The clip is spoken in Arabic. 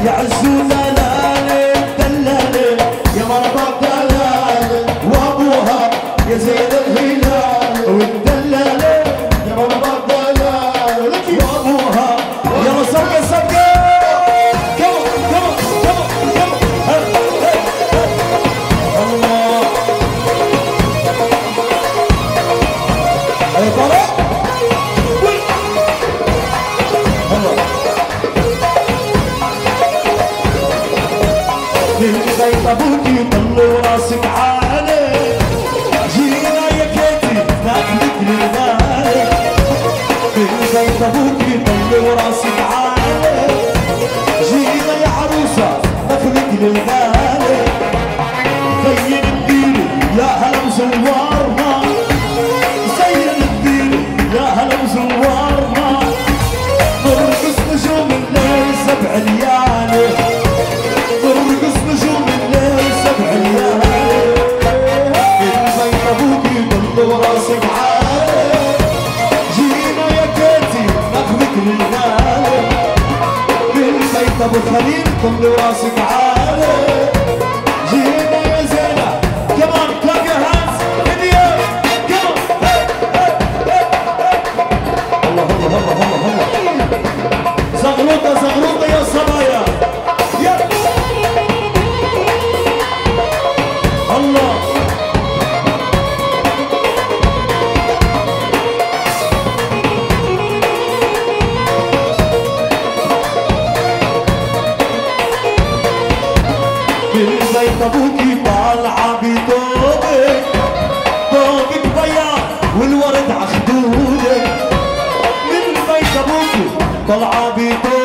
يعزونا لالي دلالي يا مربى دلالي وابوها يا زين الهلال والدلالي يا مربى دلالي وابوها يلا سبقة سبقة الله هيا طلع من بيت ابوكي طلوا راسك عالي جينا يا كيتي ناخذك للغالي من بيت ابوكي طلوا راسك عالي جينا يا عروسه ناخذك للغالي زين الديري يا هلا وزوارنا زين الديري يا هلا وزوارنا نرقص نجوم الليل 7 ليالي نرقص نجوم الليل 7 ليالي من بيت ابوكي طلوا راسك عالي جينا يا كيتي ناخذك للغالي من بيت ابو خليل طلوا راسك عالي جينا يا زينة كمان كلاب يا هانس هدية كمان الله الله الله الله الله زغروطة زغروطة يا صبايا يا الله من بيت ابوكي طالعه بثوبك ثوبك بياض والورد عخدودك من بيت ابوكي طالعه بثوبك